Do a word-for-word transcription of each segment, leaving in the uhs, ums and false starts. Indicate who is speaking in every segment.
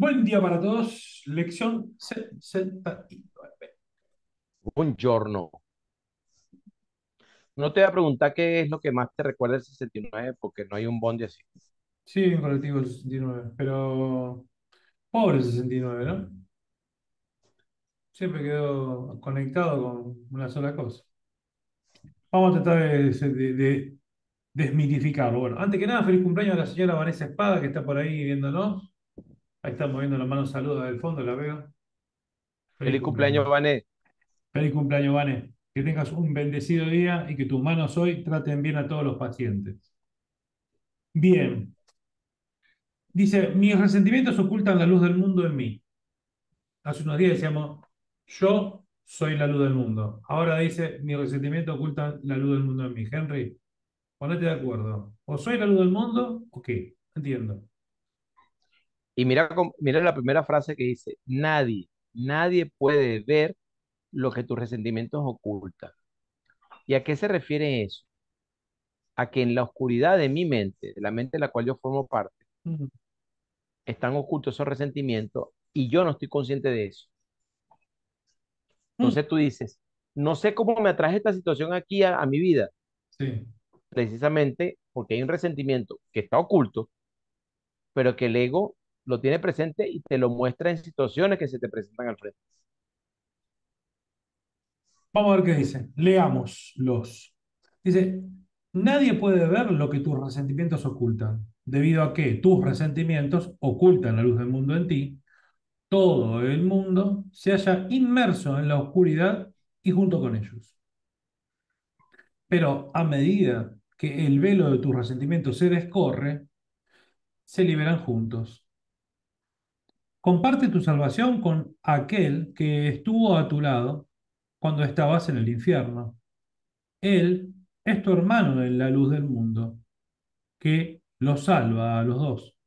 Speaker 1: Buen día para todos. Lección sesenta y nueve.
Speaker 2: Buongiorno. No te voy a preguntar qué es lo que más te recuerda el sesenta y nueve porque no hay un bondi así.
Speaker 1: Sí, en colectivo el sesenta y nueve, pero pobre sesenta y nueve, ¿no? Siempre quedó conectado con una sola cosa. Vamos a tratar de, de- de desmitificarlo. Bueno, antes que nada, feliz cumpleaños a la señora Vanessa Espada, que está por ahí viéndonos. Ahí está moviendo la mano, saluda del fondo, la veo. Feliz
Speaker 2: Feliz cumpleaños,
Speaker 1: cumpleaños.
Speaker 2: Vané.
Speaker 1: Feliz cumpleaños, Vane. Que tengas un bendecido día y que tus manos hoy traten bien a todos los pacientes. Bien. Dice, mis resentimientos ocultan la luz del mundo en mí. Hace unos días decíamos, yo soy la luz del mundo. Ahora dice, mis resentimientos ocultan la luz del mundo en mí. Henry, ponete de acuerdo. ¿O soy la luz del mundo o qué? Entiendo.
Speaker 2: Y mira, cómo- mira la primera frase que dice, nadie, nadie puede ver lo que tus resentimientos ocultan. ¿Y a qué se refiere eso? A que en la oscuridad de mi mente, de la mente de la cual yo formo parte,
Speaker 1: Mm.
Speaker 2: están ocultos esos resentimientos y yo no estoy consciente de eso.
Speaker 1: Mm.
Speaker 2: Entonces tú dices, no sé cómo me atrae esta situación aquí a, a mi vida,
Speaker 1: Sí.
Speaker 2: precisamente porque hay un resentimiento que está oculto pero que el ego lo tiene presente y te lo muestra en situaciones que se te presentan al frente.
Speaker 1: Vamos a ver qué dice. Leámoslos. Dice, nadie puede ver lo que tus resentimientos ocultan, debido a que tus resentimientos ocultan la luz del mundo en ti. Todo el mundo se halla inmerso en la oscuridad y junto con ellos. Pero a medida que el velo de tu resentimiento se descorre, se liberan juntos. Comparte tu salvación con aquel que estuvo a tu lado cuando estabas en el infierno. Él es tu hermano en la luz del mundo, que los salva a los dos.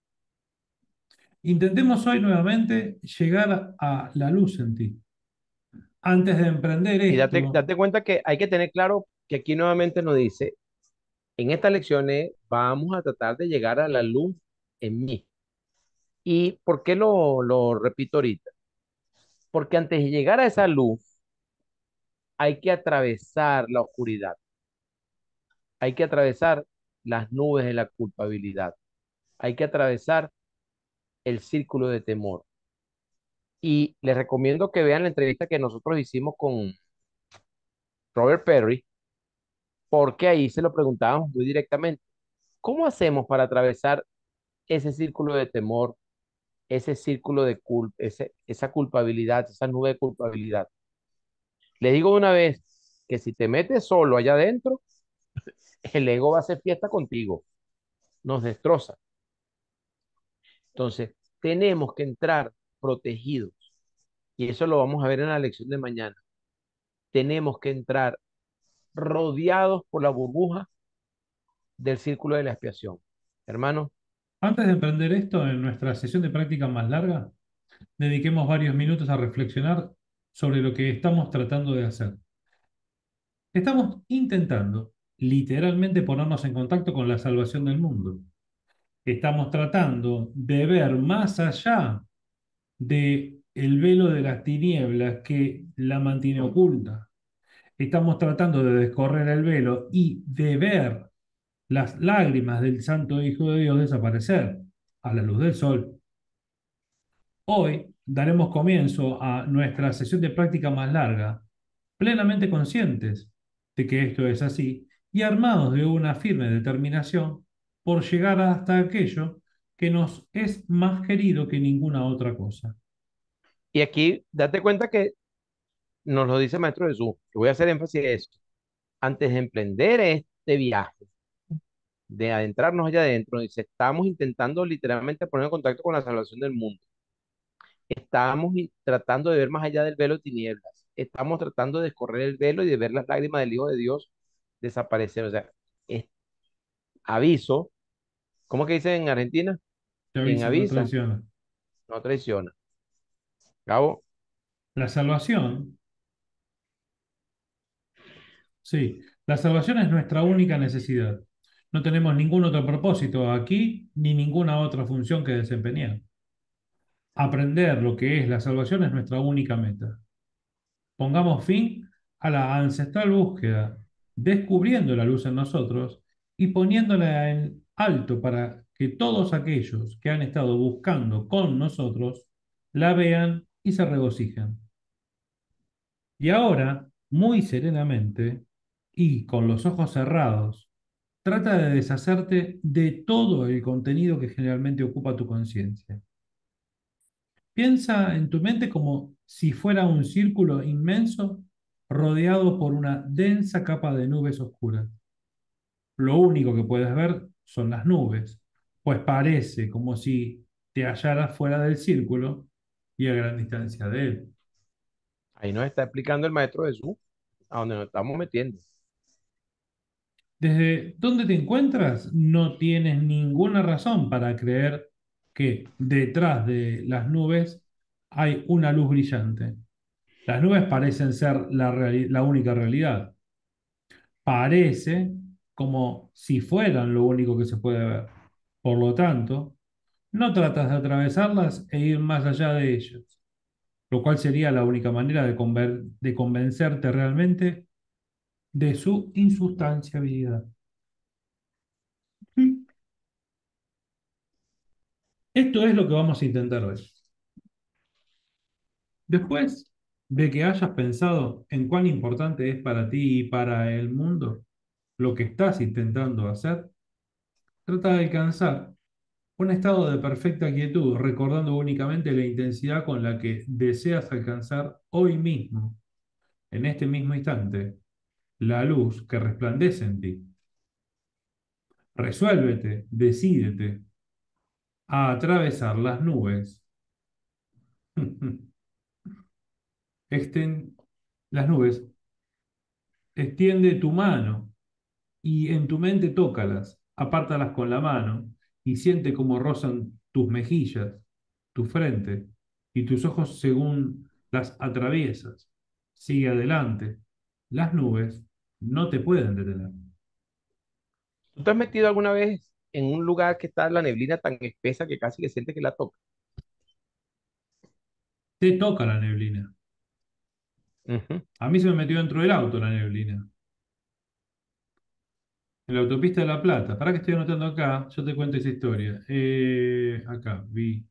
Speaker 1: Intentemos hoy nuevamente llegar a la luz en ti. Antes de emprender
Speaker 2: Y date,
Speaker 1: esto,
Speaker 2: date cuenta que hay que tener claro que aquí nuevamente nos dice, en estas lecciones vamos a tratar de llegar a la luz en mí. ¿Y por qué lo, lo repito ahorita? Porque antes de llegar a esa luz hay que atravesar la oscuridad, hay que atravesar las nubes de la culpabilidad, hay que atravesar el círculo de temor. Y les recomiendo que vean la entrevista que nosotros hicimos con Robert Perry, porque ahí se lo preguntábamos muy directamente. ¿Cómo hacemos para atravesar ese círculo de temor, ese círculo de culpa, esa culpabilidad, esa nube de culpabilidad? Le digo de una vez que si te metes solo allá adentro, el ego va a hacer fiesta contigo, nos destroza. Entonces, tenemos que entrar protegidos y eso lo vamos a ver en la lección de mañana. Tenemos que entrar rodeados por la burbuja del círculo de la expiación. Hermano,
Speaker 1: antes de emprender esto, en nuestra sesión de práctica más larga, dediquemos varios minutos a reflexionar sobre lo que estamos tratando de hacer. Estamos intentando literalmente ponernos en contacto con la salvación del mundo. Estamos tratando de ver más allá de el velo de las tinieblas que la mantiene oculta. Estamos tratando de descorrer el velo y de ver las lágrimas del Santo Hijo de Dios desaparecer a la luz del sol. Hoy daremos comienzo a nuestra sesión de práctica más larga, plenamente conscientes de que esto es así y armados de una firme determinación por llegar hasta aquello que nos es más querido que ninguna otra cosa.
Speaker 2: y aquí date cuenta que nos lo dice el Maestro Jesús, que voy a hacer énfasis en eso. Antes de emprender este viaje, de adentrarnos allá adentro, dice, estamos intentando literalmente poner en contacto con la salvación del mundo. Estamos i- tratando de ver más allá del velo de tinieblas. Estamos tratando de escorrer el velo y de ver las lágrimas del Hijo de Dios desaparecer. O sea, es aviso. ¿Cómo que dicen en Argentina?
Speaker 1: Te
Speaker 2: Quien
Speaker 1: avisa, no
Speaker 2: avisa,
Speaker 1: traiciona.
Speaker 2: no traiciona. Cabo,
Speaker 1: La salvación, sí, la salvación es nuestra única necesidad. No tenemos ningún otro propósito aquí ni ninguna otra función que desempeñar. Aprender lo que es la salvación es nuestra única meta. Pongamos fin a la ancestral búsqueda, descubriendo la luz en nosotros y poniéndola en alto para que todos aquellos que han estado buscando con nosotros la vean y se regocijen. Y ahora, muy serenamente y con los ojos cerrados, trata de deshacerte de todo el contenido que generalmente ocupa tu conciencia. Piensa en tu mente como si fuera un círculo inmenso rodeado por una densa capa de nubes oscuras. Lo único que puedes ver son las nubes, pues parece como si te hallaras fuera del círculo y a gran distancia de él.
Speaker 2: Ahí nos está explicando el Maestro Jesús a dónde nos estamos metiendo.
Speaker 1: Desde donde te encuentras, no tienes ninguna razón para creer que detrás de las nubes hay una luz brillante. Las nubes parecen ser la, reali- la única realidad. Parece como si fueran lo único que se puede ver. Por lo tanto, no tratas de atravesarlas e ir más allá de ellas, lo cual sería la única manera de, conver- de convencerte realmente de su insustanciabilidad. Esto es lo que vamos a intentar hoy. Después de que hayas pensado en cuán importante es para ti y para el mundo lo que estás intentando hacer, trata de alcanzar un estado de perfecta quietud, recordando únicamente la intensidad con la que deseas alcanzar hoy mismo, en este mismo instante, la luz que resplandece en ti. Resuélvete, decídete a atravesar las nubes. Exten- las nubes, extiende tu mano y en tu mente tócalas, apártalas con la mano y siente cómo rozan tus mejillas, tu frente y tus ojos según las atraviesas. Sigue adelante. Las nubes no te pueden detener.
Speaker 2: ¿Tú te has metido alguna vez en un lugar que está la neblina tan espesa que casi que sientes que la toca?
Speaker 1: Te toca la neblina.
Speaker 2: Ujú.
Speaker 1: A mí se me metió dentro del auto la neblina. En la autopista de La Plata. ¿Para que estoy anotando acá? Yo te cuento esa historia. Eh, acá, vi.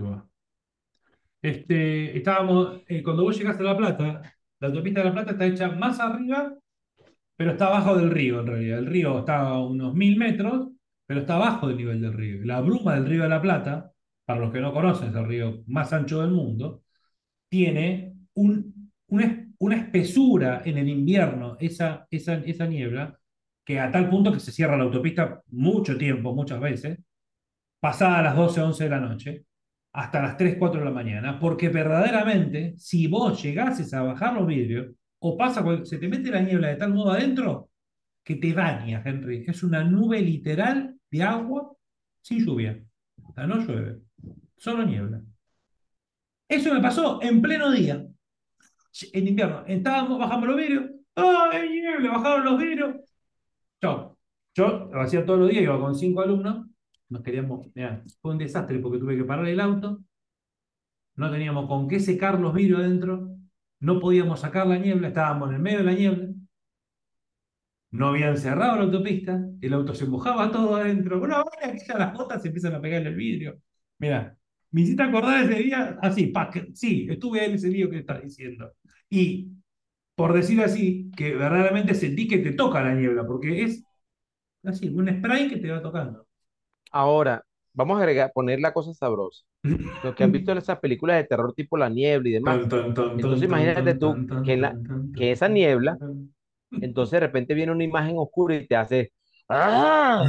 Speaker 1: Este, estábamos, eh, cuando vos llegaste a La Plata, la autopista de La Plata está hecha más arriba, pero está abajo del río en realidad. El río está a unos mil metros, pero está abajo del nivel del río. La bruma del río de la Plata, para los que no conocen, es el río más ancho del mundo, tiene un, una, una espesura en el invierno, esa, esa, esa niebla, que a tal punto que se cierra la autopista mucho tiempo, muchas veces, pasada las doce once de la noche, hasta las tres cuatro de la mañana, porque verdaderamente, si vos llegases a bajar los vidrios, o pasa, se te mete la niebla de tal modo adentro, que te baña, Henry. Es una nube literal de agua sin lluvia. O sea, no llueve, solo niebla. Eso me pasó en pleno día, en invierno. Estábamos, bajamos los vidrios. ¡Ah, hay niebla! Bajaron los vidrios. Chao. Yo lo hacía todos los días, iba con cinco alumnos. Nos queríamos, mirá, fue un desastre porque tuve que parar el auto. No teníamos con qué secar los vidrios adentro. No podíamos sacar la niebla, estábamos en el medio de la niebla. No habían cerrado la autopista, el auto se mojaba todo adentro. Una hora que ya las gotas se empiezan a pegar en el vidrio. Mira, me hiciste acordar ese día, así, pa, que- sí, estuve en ese día que estás diciendo. Y por decir así, que verdaderamente sentí que te toca la niebla, porque es así, un spray que te va tocando.
Speaker 2: Ahora, vamos a agregar, poner la cosa sabrosa. Los que han visto esas películas de terror tipo La Niebla y
Speaker 1: Tan,
Speaker 2: demás.
Speaker 1: tan, tan, tan,
Speaker 2: Entonces
Speaker 1: tan, tan,
Speaker 2: imagínate
Speaker 1: tan,
Speaker 2: tú
Speaker 1: tan,
Speaker 2: que, en la,
Speaker 1: tan, tan,
Speaker 2: que
Speaker 1: tan,
Speaker 2: esa
Speaker 1: tan,
Speaker 2: niebla,
Speaker 1: tan.
Speaker 2: entonces de repente viene una imagen oscura y te hace... ¡Ah!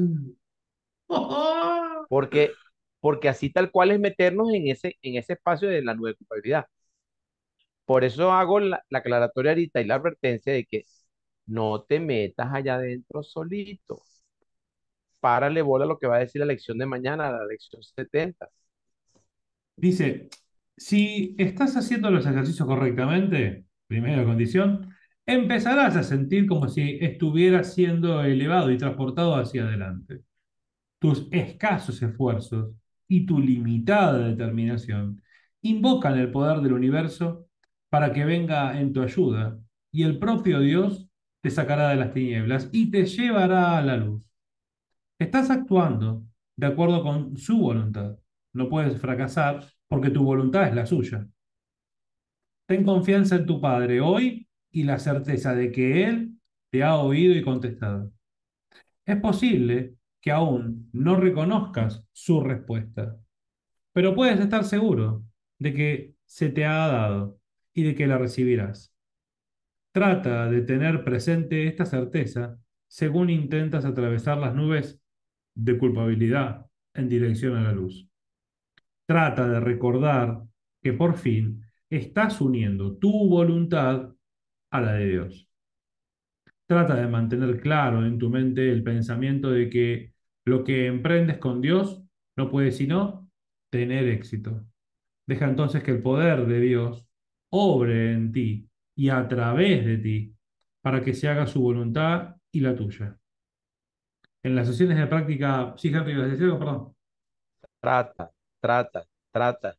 Speaker 2: Porque, porque así tal cual es meternos en ese, en ese espacio de la nube de culpabilidad. Por eso hago la, la aclaratoria ahorita y la advertencia de que no te metas allá adentro solito. Párale bola a lo que va a decir la lección de mañana, la lección setenta.
Speaker 1: Dice, si estás haciendo los ejercicios correctamente, primera condición, empezarás a sentir como si estuvieras siendo elevado y transportado hacia adelante. Tus escasos esfuerzos y tu limitada determinación invocan el poder del universo para que venga en tu ayuda, y el propio Dios te sacará de las tinieblas y te llevará a la luz. Estás actuando de acuerdo con su voluntad. No puedes fracasar porque tu voluntad es la suya. Ten confianza en tu Padre hoy y la certeza de que Él te ha oído y contestado. Es posible que aún no reconozcas su respuesta, pero puedes estar seguro de que se te ha dado y de que la recibirás. Trata de tener presente esta certeza según intentas atravesar las nubes de culpabilidad en dirección a la luz. Trata de recordar que por fin estás uniendo tu voluntad a la de Dios. Trata de mantener claro en tu mente el pensamiento de que lo que emprendes con Dios no puede sino tener éxito. Deja entonces que el poder de Dios obre en ti y a través de ti para que se haga su voluntad y la tuya. En las sesiones de práctica, sí, Henry, ¿ibas a decir algo? Perdón.
Speaker 2: Trata, trata, trata.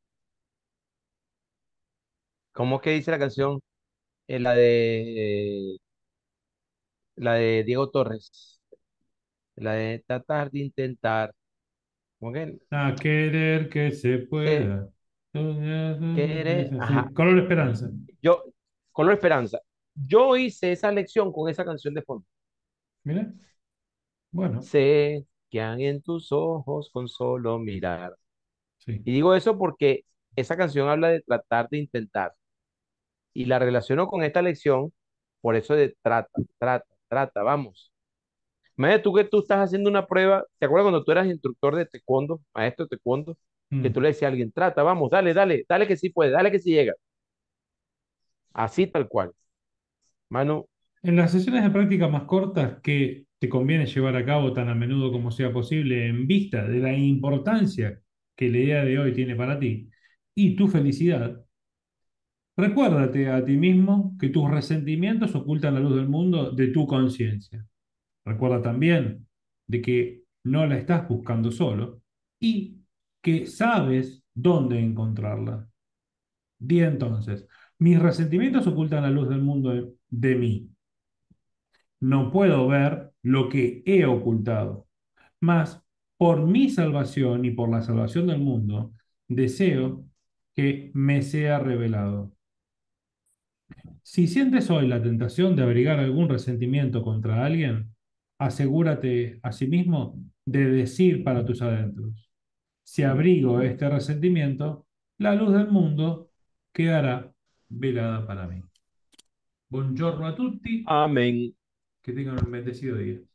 Speaker 2: ¿Cómo que dice la canción? Eh, la de la de Diego Torres, la de tratar de intentar. ¿Cómo que?
Speaker 1: A querer que se
Speaker 2: Eh,
Speaker 1: pueda.
Speaker 2: querer, ajá.
Speaker 1: Sí, color esperanza.
Speaker 2: Yo, Color Esperanza. Yo hice esa lección con esa canción de fondo.
Speaker 1: Mira, bueno,
Speaker 2: Sé que hay en tus ojos con solo mirar.
Speaker 1: sí.
Speaker 2: Y digo eso porque esa canción habla de tratar de intentar. Y la relaciono con esta lección por eso de trata, trata, trata, vamos. Imagínate tú que tú estás haciendo una prueba. ¿Te acuerdas cuando tú eras instructor de taekwondo, maestro de taekwondo? Que tú
Speaker 1: Mm.
Speaker 2: le decías a alguien, trata, vamos, dale, dale, dale que sí puede, dale que sí llega. Así tal cual. Mano,
Speaker 1: En las sesiones de práctica más cortas que te conviene llevar a cabo tan a menudo como sea posible en vista de la importancia que la idea de hoy tiene para ti y tu felicidad, recuérdate a ti mismo que tus resentimientos ocultan la luz del mundo de tu conciencia. Recuerda también de que no la estás buscando solo y que sabes dónde encontrarla. Di entonces, mis resentimientos ocultan la luz del mundo de, de mí. No puedo ver lo que he ocultado, mas por mi salvación y por la salvación del mundo, deseo que me sea revelado. Si sientes hoy la tentación de abrigar algún resentimiento contra alguien, asegúrate asimismo de decir para tus adentros: si abrigo este resentimiento, la luz del mundo quedará velada para mí. Buongiorno a tutti,
Speaker 2: amén.
Speaker 1: que tengan un bendecido día.